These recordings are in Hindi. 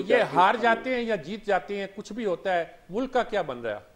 ये चार हार साल जाते हैं या जीत जाते हैं, कुछ भी होता है, मुल्क का क्या बन रहा है?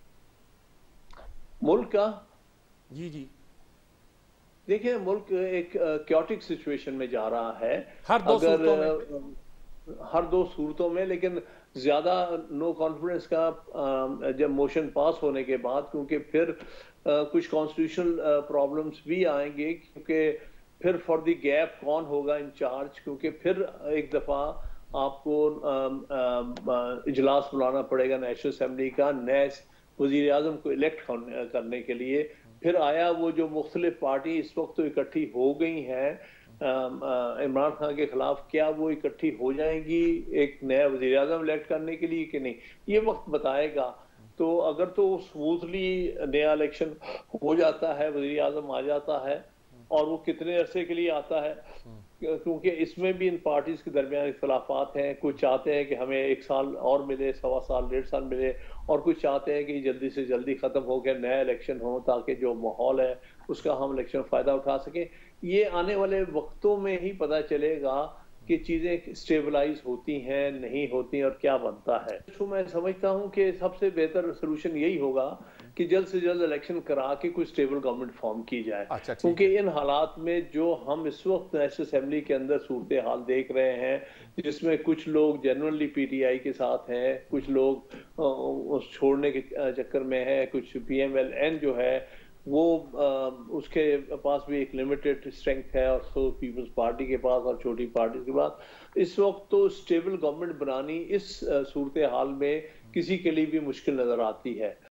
मुल्क का, जी जी। देखिए मुल्क एक क्योटिक सिचुएशन में जा रहा है। हर दो अगर सूरतों में। हर दो सूरतों में, लेकिन ज्यादा नो कॉन्फिडेंस का जब मोशन पास होने के बाद, क्योंकि फिर कुछ कॉन्स्टिट्यूशनल प्रॉब्लम्स भी आएंगे, क्योंकि फिर फॉर द गैप कौन होगा इंचार्ज, क्योंकि फिर एक दफा आपको इजलास बुलाना पड़ेगा नेशनल असेंबली का नए वजीर आजम को इलेक्ट करने के लिए। फिर आया वो जो मुख्तलिफ पार्टी इस वक्त तो इकट्ठी हो गई हैं इमरान खान के खिलाफ, क्या वो इकट्ठी हो जाएंगी एक नया वजीर आजम इलेक्ट करने के लिए कि नहीं, ये वक्त बताएगा। तो अगर तो स्मूथली नया इलेक्शन हो जाता है, वजीर आजम आ जाता है, और वो कितने अरसे के लिए आता है, क्योंकि इसमें भी इन पार्टीज के दरमियान इख्तलाफात हैं। कुछ चाहते हैं कि हमें एक साल और मिले, सवा साल, 1.5 साल मिले, और कुछ चाहते हैं कि जल्दी से जल्दी खत्म हो गया, नया इलेक्शन हो, ताकि जो माहौल है उसका हम इलेक्शन फायदा उठा सकें। ये आने वाले वक्तों में ही पता चलेगा कि चीजें स्टेबलाइज होती हैं नहीं होती और क्या बनता है। तो मैं समझता हूं कि सबसे बेहतर सोल्यूशन यही होगा कि जल्द से जल्द इलेक्शन करा के कोई स्टेबल गवर्नमेंट फॉर्म की जाए, अच्छा ठीक क्योंकि है। इन हालात में जो हम इस वक्त नेशनल असेंबली के अंदर सूरत हाल देख रहे हैं, जिसमें कुछ लोग जनरली पीटीआई के साथ हैं, कुछ लोग उस छोड़ने के चक्कर में है, कुछ पीएमएलएन जो है वो उसके पास भी एक लिमिटेड स्ट्रेंथ है, और सो पीपल्स पार्टी के पास और छोटी पार्टी के पास। इस वक्त तो स्टेबल गवर्नमेंट बनानी इस सूरत हाल में किसी के लिए भी मुश्किल नजर आती है।